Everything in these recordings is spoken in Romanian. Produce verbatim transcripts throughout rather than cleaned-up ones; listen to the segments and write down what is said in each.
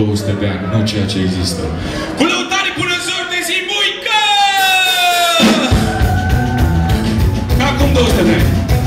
două sute de ani, nu ceea ce există. Cu lăutare până zor de zi, muică! Ca acum două sute de ani.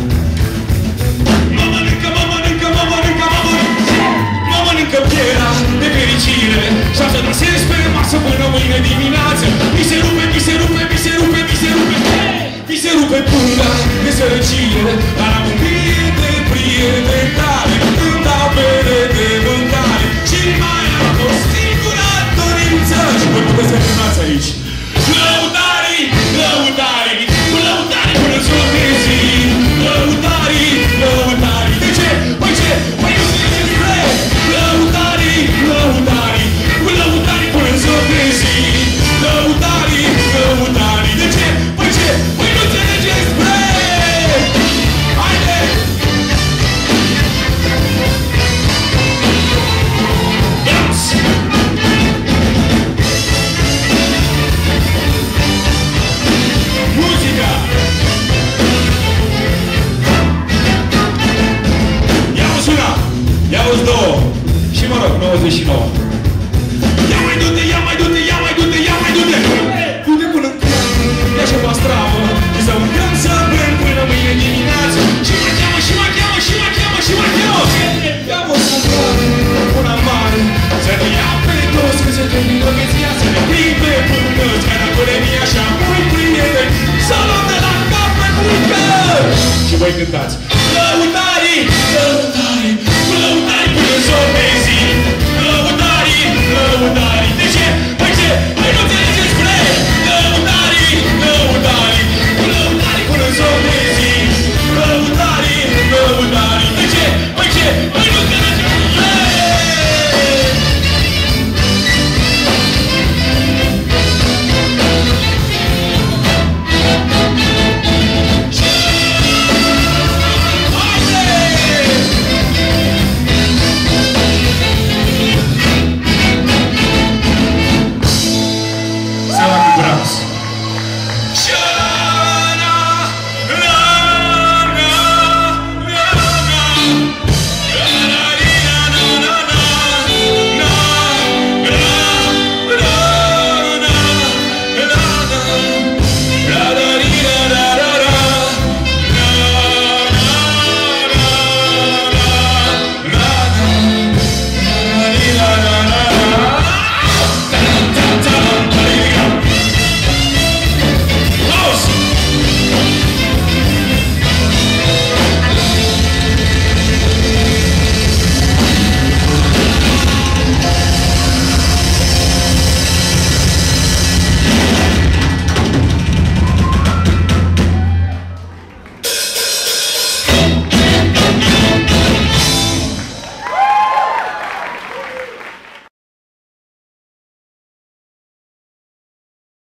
Mă mănâncă, mă mănâncă, mă mănâncă, mă mănâncă, mă mănâncă pielea de fericire și așa dansez pe masă până mâine dimineață. Mi se rupe, mi se rupe, mi se rupe, mi se rupe, mi se rupe pânga de sărăcie, dar am un prieten, prieten tare, îmi dau bere de mâncare și mai am o singură dorință. Și voi puteți să filmați aici. Lăutarii, lăutarii, cu lăutarii până zor de zi. Lăutarii, lăutarii. De ce? Păi ce? Păi nu înțelegeți spre lăutarii, lăutarii, cu lăutarii până zor de zi. Lăutarii, lăutarii. De ce? Păi ce? Păi nu înțelegeți spre. Haide! Muzica! Ia-uzi una! Ia-uzi două! Și mă rog, nouăzeci și nouă.